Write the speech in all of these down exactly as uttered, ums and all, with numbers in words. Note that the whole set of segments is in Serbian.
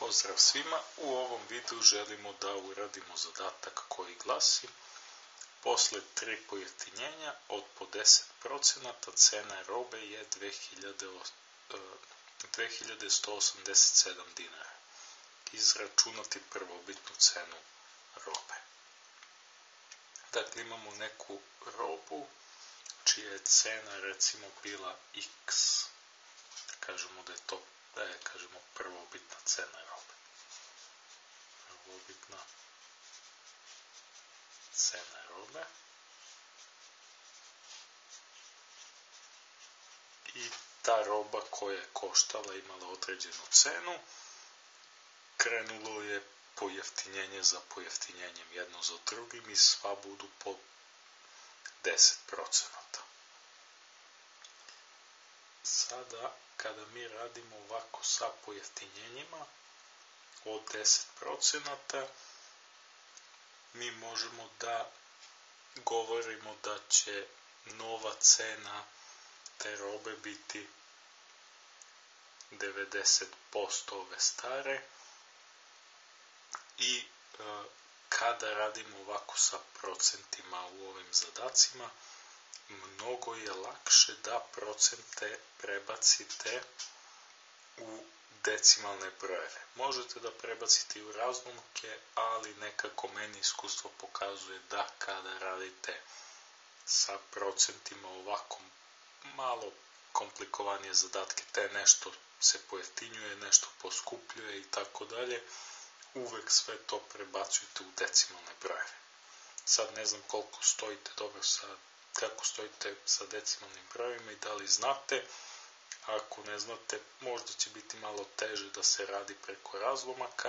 Pozdrav svima, u ovom videu želimo da uradimo zadatak koji glasi: posle tri pojeftinjenja od po deset procenata cena robe je dve hiljade sto osamdeset sedam dinara. Izračunati prvobitnu cenu robe. Dakle, imamo neku robu čija je cena recimo bila x. Kažemo da je to da je, kažemo, prvobitna cena robe. Prvobitna cena robe. I ta roba koja je koštala, imala određenu cenu, krenulo je pojeftinjenje za pojeftinjenjem jedno za drugim i sva budu po deset procenata. Sada, kada mi radimo ovako sa pojeftinjenjima od deset procenata, mi možemo da govorimo da će nova cena te robe biti devedeset posto ove stare i e, kada radimo ovako sa procentima u ovim zadacima, mnogo je lakše da procente prebacite u decimalne brojeve. Možete da prebacite i u razlomke, ali nekako meni iskustvo pokazuje da kada radite sa procentima ovako malo komplikovanije zadatke, te nešto se pojeftinjuje, nešto poskupljuje i tako dalje, uvek sve to prebacujte u decimalne brojeve. Sad ne znam koliko stojite dobro sa kako stojite sa decimalnim brojevima i da li znate. Ako ne znate, možda će biti malo teže da se radi preko razlomaka,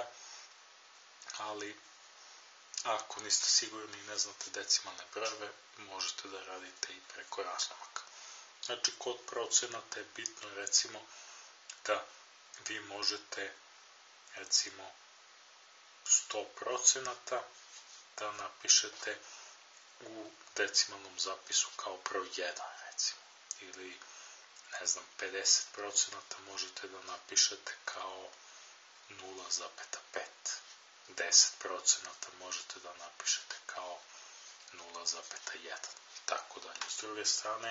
ali ako niste sigurni i ne znate decimalne brojeve, možete da radite i preko razlomaka. Znači, kod procenata je bitno, recimo, da vi možete, recimo, sto procenata da napišete u decimalnom zapisu kao broj jedan, recimo, ili, ne znam, pedeset procenata možete da napišete kao nula zarez pet, deset procenata možete da napišete kao nula zarez jedan, tako dalje. S druge strane,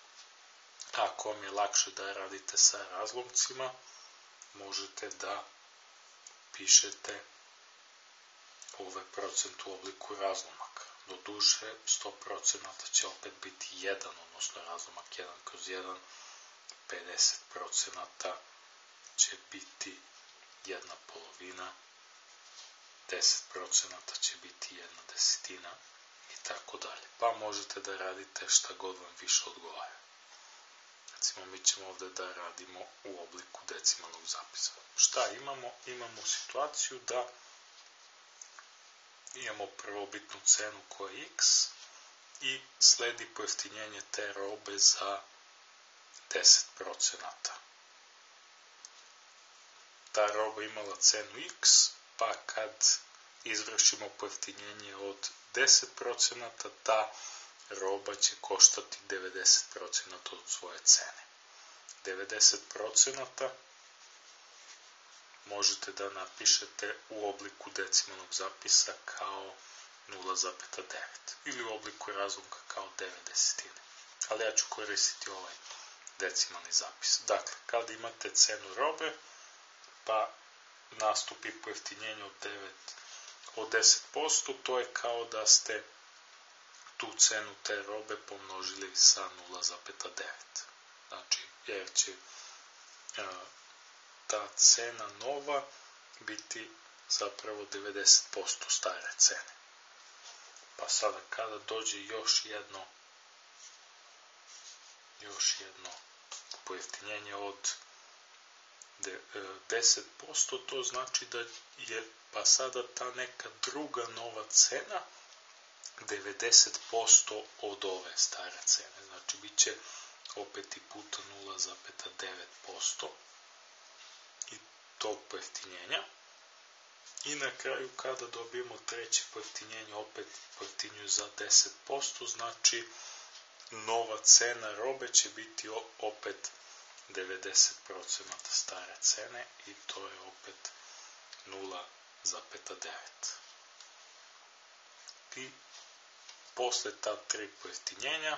ako vam je lakše da radite sa razlomcima, možete da pišete ove procent u obliku razlomaka. Doduše, sto procenata će opet biti jedan, odnosno razlomak jedan kroz jedan, pedeset procenata će biti jedna polovina, deset procenata će biti jedna desetina i tako dalje. Pa možete da radite šta god vam više odgovara. Recimo, mi ćemo ovde da radimo u obliku decimalnog zapisa. Šta imamo? Imamo situaciju da imamo prvobitnu cenu koja je x i sledi pojeftinjenje te robe za deset procenata. Ta roba imala cenu x, pa kad izvršimo pojeftinjenje od deset procenata, ta roba će koštati devedeset procenata od svoje cene. devedeset procenata možete da napišete u obliku decimalnog zapisa kao nula zarez devet ili u obliku razlomka kao devet desetine. Ali ja ću koristiti ovaj decimalni zapis. Dakle, kada imate cenu robe, pa nastupi pojeftinjenje od, od deset posto, to je kao da ste tu cenu te robe pomnožili sa nula zarez devet. Znači, jer će a, ta cena nova biti zapravo devedeset posto stare cene. Pa sada kada dođe još jedno još jedno pojeftinjenje od deset posto, to znači da je pa sada ta neka druga nova cena devedeset posto od ove stare cene. Znači, bit će opet i puta nula zarez devet posto i tog pojeftinjenja. I na kraju, kada dobijemo treće pojeftinjenje, opet pojeftinjuju za deset posto, znači nova cena robe će biti opet devedeset procenata stare cene i to je opet zarez devet. I posle ta tri pojeftinjenja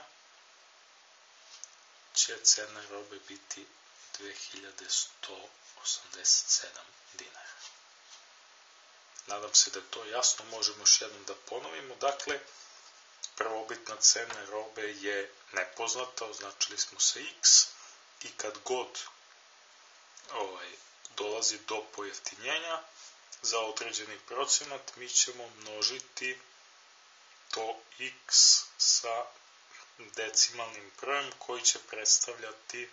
će cena robe biti dve hiljade sto osamdeset sedam dinara. Nadam se da je to jasno, možemo još jednom da ponovimo. Dakle, prvobitna cena robe je nepoznata, označili smo sa x i kad god ovaj, dolazi do pojeftinjenja za određeni procenat, mi ćemo množiti to x sa decimalnim brojem koji će predstavljati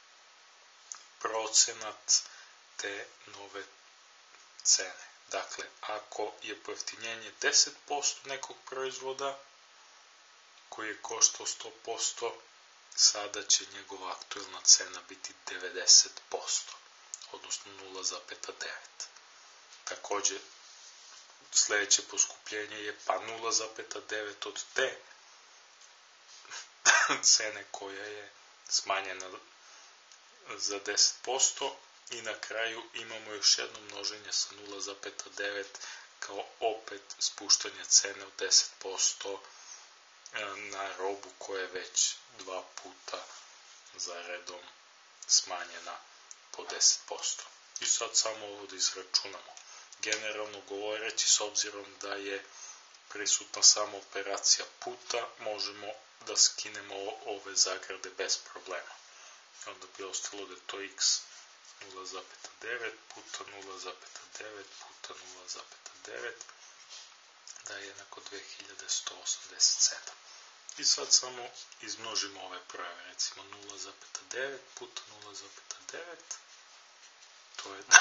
procenat te nove cene. Dakle, ako je pojeftinjenje deset posto nekog proizvoda koji je koštao sto posto, sada će njegova aktuelna cena biti devedeset posto, odnosno nula zarez devet. Takođe, sledeće poskupljenje je pa nula zarez devet od te cene koja je smanjena za deset posto i na kraju imamo još jedno množenje sa nula zarez devet kao opet spuštanje cene od deset posto na robu koja je već dva puta za redom smanjena po deset posto. I sad samo ovo da izračunamo. Generalno govoreći, s obzirom da je prisutna samo operacija puta, možemo da skinemo ove zagrade bez problema. Onda bi ostalo da je to x nula zarez devet puta nula zarez devet puta nula zarez devet, da je jednako dve hiljade sto osamdeset sedam. I sad samo izmnožimo ove brojeve, recimo nula zarez devet puta nula zarez devet, to je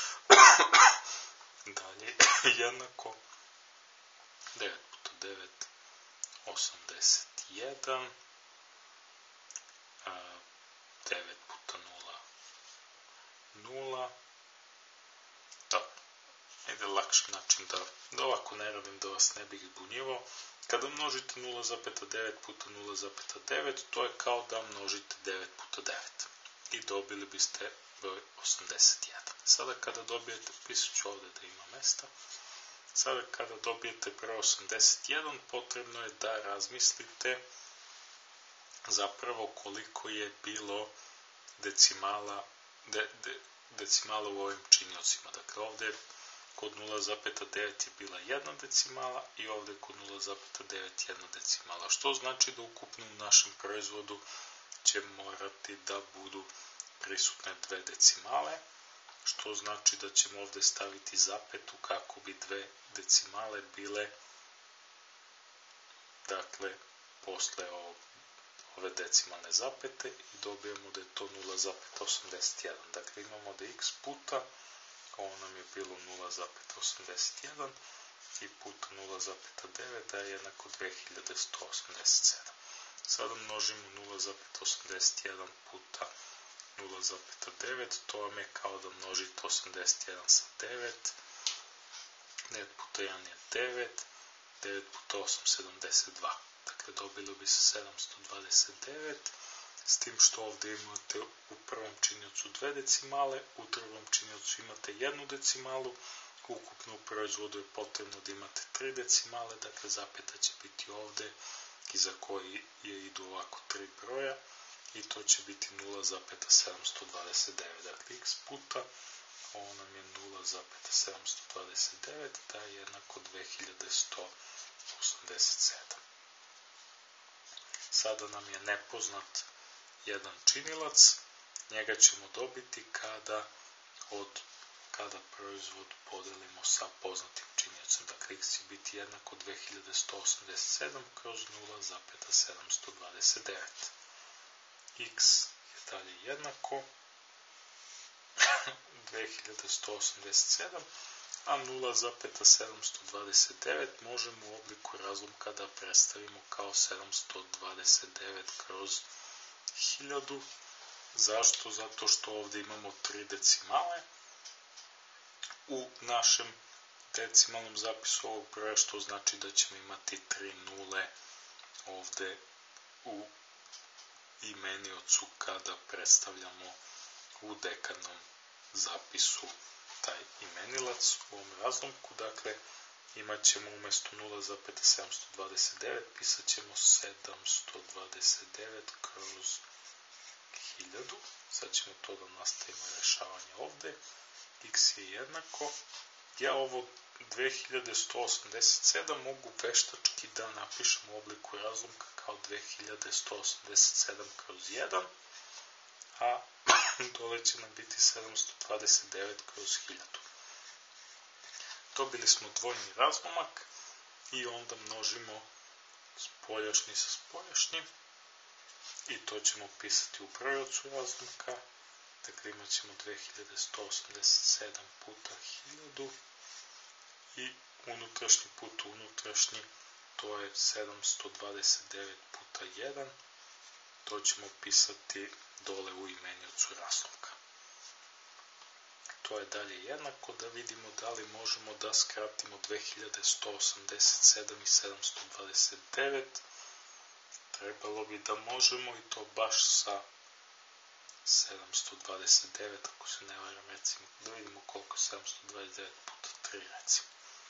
dalje jednako devet puta devet, osamdeset jedan, devet puta nula, nula. Dobro, ide lakši način da, da ovako ne radim, da vas ne bih zbunjivao. Kada množite nula zarez devet puta nula zarez devet, to je kao da množite devet puta devet. I dobili biste broj osamdeset jedan. Sada kada dobijete, pisat ću ovde da ima mesta, sada kada dobijete broj osamdeset jedan, potrebno je da razmislite zapravo koliko je bilo decimala, de, de, decimala u ovim činiocima. Dakle, ovde kod nula zarez devet je bila jedna decimala i ovde kod nula zarez devet jedna decimala, što znači da ukupno u našem proizvodu će morati da budu prisutne dve decimale, što znači da ćemo ovde staviti zapetu kako bi dve decimale bile, dakle, posle ove decimalne zapete i dobijemo da je to nula zarez osamdeset jedan. Dakle, imamo da x puta, ovo nam je bilo nula zarez osamdeset jedan i puta nula zarez devet da je jednako dve hiljade sto osamdeset sedam. Sada množimo nula zarez osamdeset jedan puta nula zarez devet, to vam je kao da množite osamdeset jedan sa devet, devet puta jedan je devet, devet puta osam sedamdeset dva. Dakle, dobilo bi se sedamsto dvadeset devet, s tim što ovde imate u prvom činiocu dve decimale, u drugom činiocu imate jednu decimalu, ukupno u proizvodu je potrebno da imate tri decimale, dakle zapeta će biti ovde iza koji je idu ovako tri broja i to će biti nula zarez sedamsto dvadeset devet. Dakle, x puta, ovo nam je nula zarez sedamsto dvadeset devet, da je jednako dve hiljade sto osamdeset sedam. Sada nam je nepoznat jedan činilac, njega ćemo dobiti kada od kada proizvod podelimo sa poznatim činiocem. Dakle, x će biti jednako dve hiljade sto osamdeset sedam kroz nula zarez sedamsto dvadeset devet. X je dalje jednako dve hiljade sto osamdeset sedam, a nula zarez sedamsto dvadeset devet možemo u obliku razlomka da predstavimo kao sedamsto dvadeset devet kroz hiljadu. Zašto? Zato što ovde imamo tri decimale u našem decimalnom zapisu ovog broja, što znači da ćemo imati tri nule ovde u imeniocu kada predstavljamo u dekadnom zapisu taj imenioc. imenilac u ovom razlomku, dakle imat ćemo umjesto nula zarez sedamsto dvadeset devet pisat ćemo sedamsto dvadeset devet kroz hiljadu. Sad ćemo to da nastavimo rešavanje ovde. X je jednako. Ja ovo dve hiljade sto osamdeset sedam mogu veštački da napišem u obliku razlomka kao dve hiljade sto osamdeset sedam kroz jedan, a dole će nam biti sedamsto dvadeset devet kroz hiljadu. Dobili smo dvojni razlomak i onda množimo spoljašnji sa spoljašnjim i to ćemo pisati u brojevcu razlomka. Dakle, imat ćemo dve hiljade sto osamdeset sedam puta hiljadu i unutrašnji put unutrašnji, to je sedamsto dvadeset devet puta jedan, to ćemo pisati dole u imeniocu razlomka. To je dalje jednako, da vidimo da li možemo da skratimo dve hiljade sto osamdeset sedam i sedamsto dvadeset devet. Trebalo bi da možemo i to baš sa sedamsto dvadeset devet, ako se ne varam, recimo, da vidimo koliko je sedamsto dvadeset devet puta tri, recimo.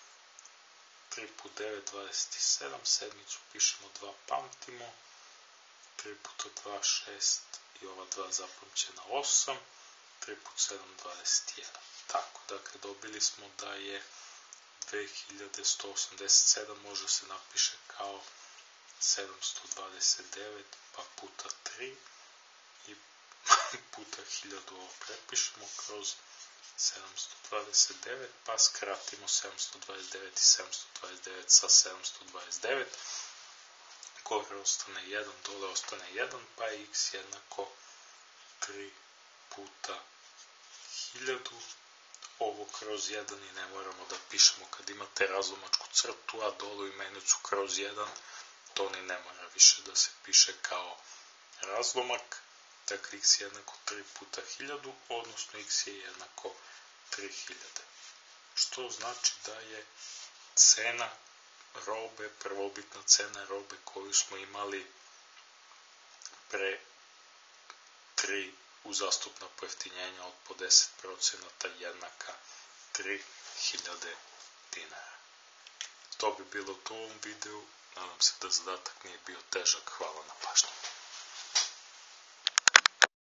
tri puta devet, dvadeset sedam, sedmicu pišemo dva, pamtimo, tri puta dva, šest i ova dva zapamćena osam, tri puta sedam, dvadeset jedan. Tako, dakle, dobili smo da je dve hiljade sto osamdeset sedam može se napiše kao sedamsto dvadeset devet pa puta tri i puta hiljadu ovo prepišemo kroz sedamsto dvadeset devet, pa skratimo sedamsto dvadeset devet i sedamsto dvadeset devet sa sedamsto dvadeset devet. Gore ostane jedan, dole ostane jedan, pa je x jednako tri puta hiljadu. Ovo kroz jedan i ne moramo da pišemo kad imate razlomačku crtu, a dole u imenicu kroz jedan, to ni ne mora više da se piše kao razlomak. Dakle, x je jednako tri puta hiljadu, odnosno x je jednako tri hiljade. Što znači da je cena robe, prvobitna cena robe koju smo imali pre tri uzastopna pojeftinjenja od po deset procenata jednaka tri hiljade dinara. To bi bilo to u ovom videu. Nadam se da zadatak nije bio težak. Hvala na pažnji.